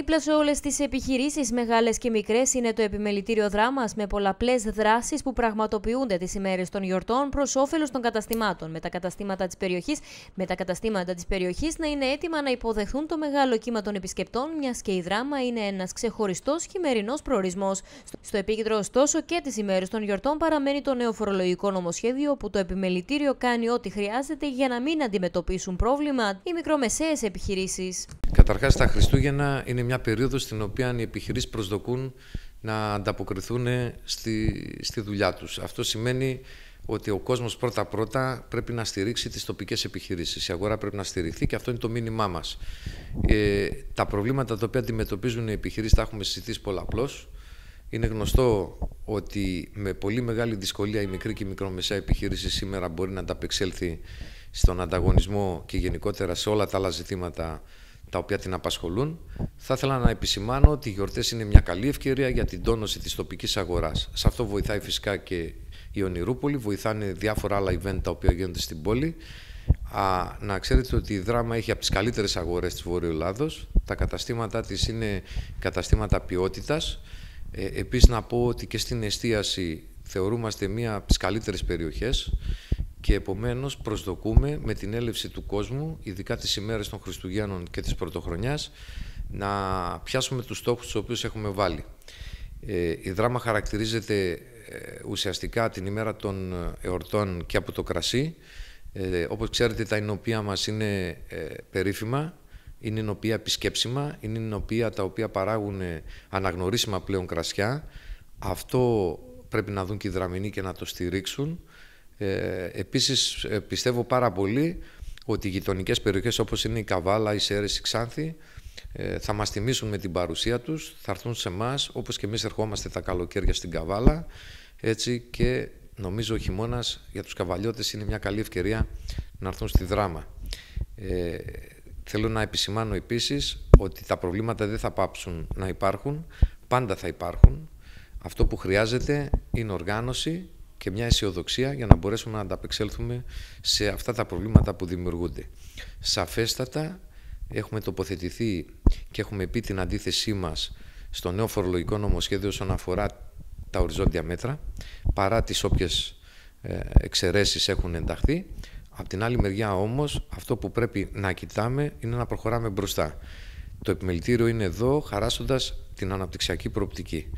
δίπλα σε όλες τις επιχειρήσεις, μεγάλες και μικρές, είναι το επιμελητήριο Δράμας, με πολλαπλές δράσεις που πραγματοποιούνται τις ημέρες των γιορτών προς όφελος των καταστημάτων. Με τα καταστήματα της περιοχής να είναι έτοιμα να υποδεχθούν το μεγάλο κύμα των επισκεπτών, μιας και η Δράμα είναι ένας ξεχωριστός χειμερινός προορισμός. Στο επίκεντρο, ωστόσο, και τις ημέρες των γιορτών παραμένει το νέο φορολογικό νομοσχέδιο, που το επιμελητήριο κάνει ό,τι χρειάζεται για να μην αντιμετωπίσουν πρόβλημα οι μικρομεσαίες επιχειρήσεις. Καταρχάς, τα Χριστούγεννα είναι μια περίοδος στην οποία οι επιχειρήσεις προσδοκούν να ανταποκριθούν στη δουλειά τους. Αυτό σημαίνει ότι ο κόσμος πρώτα-πρώτα πρέπει να στηρίξει τις τοπικές επιχειρήσεις. Η αγορά πρέπει να στηριχθεί και αυτό είναι το μήνυμά μας. Τα προβλήματα τα οποία αντιμετωπίζουν οι επιχειρήσεις τα έχουμε συζητήσει πολλαπλώς. Είναι γνωστό ότι με πολύ μεγάλη δυσκολία η μικρή και η μικρομεσαία επιχείρηση σήμερα μπορεί να ανταπεξέλθει στον ανταγωνισμό και γενικότερα σε όλα τα άλλα ζητήματα τα οποία την απασχολούν. Θα ήθελα να επισημάνω ότι οι γιορτές είναι μια καλή ευκαιρία για την τόνωση της τοπικής αγοράς. Σε αυτό βοηθάει φυσικά και η Ονειρούπολη, βοηθάνε διάφορα άλλα event τα οποία γίνονται στην πόλη. Να ξέρετε ότι η Δράμα έχει από τις καλύτερες αγορές της Βόρειου Ελλάδος. Τα καταστήματά της είναι καταστήματα ποιότητας. Επίσης να πω ότι και στην εστίαση θεωρούμαστε μία από τις καλύτερες περιοχές και επομένως προσδοκούμε με την έλευση του κόσμου, ειδικά τις ημέρες των Χριστουγέννων και της Πρωτοχρονιάς, να πιάσουμε τους στόχους τους οποίους έχουμε βάλει. Η Δράμα χαρακτηρίζεται ουσιαστικά την ημέρα των εορτών και από το κρασί. Όπως ξέρετε, τα εινοπία μας είναι περίφημα, είναι εινοπία επισκέψιμα, είναι εινοπία τα οποία παράγουν αναγνωρίσιμα πλέον κρασιά. Αυτό πρέπει να δουν και οι Δραμηνοί και να το στηρίξουν. Επίσης πιστεύω πάρα πολύ ότι οι γειτονικές περιοχές όπως είναι η Καβάλα, η Σέρρες, η Ξάνθη θα μας τιμήσουν με την παρουσία τους, θα έρθουν σε εμάς όπως και εμείς ερχόμαστε τα καλοκαίρια στην Καβάλα, έτσι, και νομίζω ο χειμώνας για τους καβαλιώτες είναι μια καλή ευκαιρία να έρθουν στη Δράμα. Θέλω να επισημάνω επίσης ότι τα προβλήματα δεν θα πάψουν να υπάρχουν, πάντα θα υπάρχουν. Αυτό που χρειάζεται είναι οργάνωση και μια αισιοδοξία για να μπορέσουμε να ανταπεξέλθουμε σε αυτά τα προβλήματα που δημιουργούνται. Σαφέστατα έχουμε τοποθετηθεί και έχουμε πει την αντίθεσή μας στο νέο φορολογικό νομοσχέδιο όσον αφορά τα οριζόντια μέτρα, παρά τις όποιες εξαιρέσεις έχουν ενταχθεί. Από την άλλη μεριά όμως, αυτό που πρέπει να κοιτάμε είναι να προχωράμε μπροστά. Το επιμελητήριο είναι εδώ χαράσσοντας την αναπτυξιακή προοπτική.